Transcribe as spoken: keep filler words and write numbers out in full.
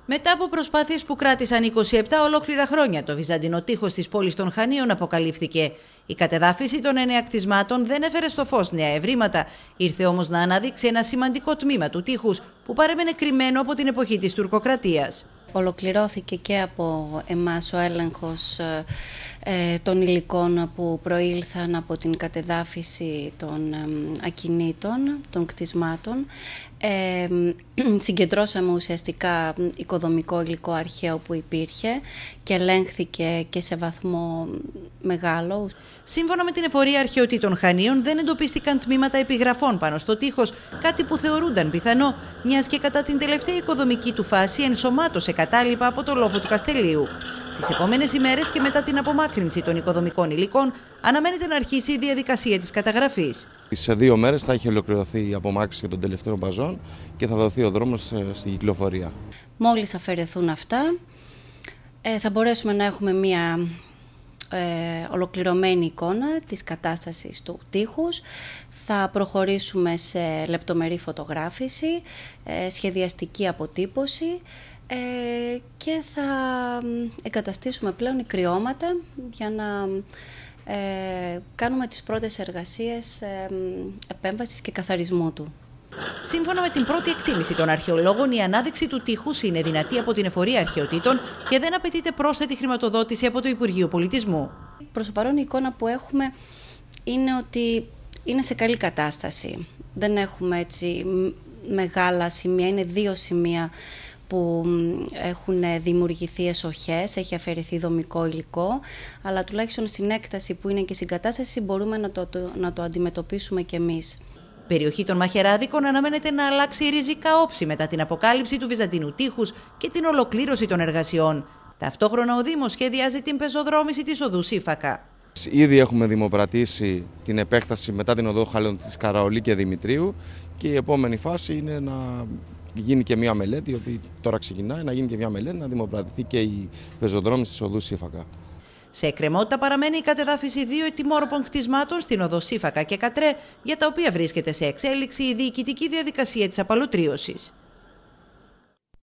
Μετά από προσπάθειες που κράτησαν είκοσι επτά ολόκληρα χρόνια, το βυζαντινό τείχος της πόλης των Χανίων αποκαλύφθηκε. Η κατεδάφιση των εννέα κτισμάτων δεν έφερε στο φως νέα ευρήματα. Ήρθε όμως να αναδείξει ένα σημαντικό τμήμα του τείχους που παρέμενε κρυμμένο από την εποχή της τουρκοκρατίας. Ολοκληρώθηκε και από εμάς ο έλεγχος ε, των υλικών που προήλθαν από την κατεδάφιση των ε, ακινήτων, των κτισμάτων. Ε, συγκεντρώσαμε ουσιαστικά οικοδομικό υλικό αρχαίο που υπήρχε και ελέγχθηκε και σε βαθμό μεγάλο. Σύμφωνα με την Εφορία Αρχαιοτήτων Χανίων, δεν εντοπίστηκαν τμήματα επιγραφών πάνω στο τείχος, κάτι που θεωρούνταν πιθανό, μιας και κατά την τελευταία οικοδομική του φάση ενσωμάτωσε κατάλοιπα από το λόφο του Καστελείου. Τις επόμενες ημέρες και μετά την απομάκρυνση των οικοδομικών υλικών, αναμένεται να αρχίσει η διαδικασία της καταγραφής. Σε δύο μέρες θα έχει ολοκληρωθεί η απομάκρυνση των τελευταίων μπαζών και θα δοθεί ο δρόμος στην κυκλοφορία. Μόλις αφαιρεθούν αυτά, θα μπορέσουμε να έχουμε μία ε, ολοκληρωμένη εικόνα της κατάστασης του τείχους. Θα προχωρήσουμε σε λεπτομερή φωτογράφηση, ε, σχεδιαστική αποτύπωση, Ε, και θα εγκαταστήσουμε πλέον ικριώματα για να ε, κάνουμε τις πρώτες εργασίες ε, επέμβασης και καθαρισμού του. Σύμφωνα με την πρώτη εκτίμηση των αρχαιολόγων, η ανάδειξη του τείχους είναι δυνατή από την Εφορία Αρχαιοτήτων και δεν απαιτείται πρόσθετη χρηματοδότηση από το Υπουργείο Πολιτισμού. Προς το παρόν η εικόνα που έχουμε είναι ότι είναι σε καλή κατάσταση. Δεν έχουμε έτσι μεγάλα σημεία, είναι δύο σημεία που έχουν δημιουργηθεί εσοχές, έχει αφαιρεθεί δομικό υλικό, αλλά τουλάχιστον στην έκταση που είναι και στην κατάσταση μπορούμε να το, το, να το αντιμετωπίσουμε κι εμείς. Η περιοχή των Μαχαιράδικων αναμένεται να αλλάξει ριζικά όψη μετά την αποκάλυψη του βυζαντινού τείχους και την ολοκλήρωση των εργασιών. Ταυτόχρονα ο Δήμος σχεδιάζει την πεζοδρόμηση της οδού Σύφακα. Ήδη έχουμε δημοπρατήσει την επέκταση μετά την οδό Χαλών της Καραολή και Δημητρίου και η επόμενη φάση είναι να γίνει και μια μελέτη, η οποία τώρα ξεκινάει, να γίνει και μια μελέτη, να δημοπρατηθεί και η πεζοδρόμηση της οδού Σύφακα. Σε εκκρεμότητα παραμένει η κατεδάφιση δύο ετοιμόρροπων κτισμάτων στην οδό Σύφακα και Κατρέ, για τα οποία βρίσκεται σε εξέλιξη η διοικητική διαδικασία της απαλωτρίωσης.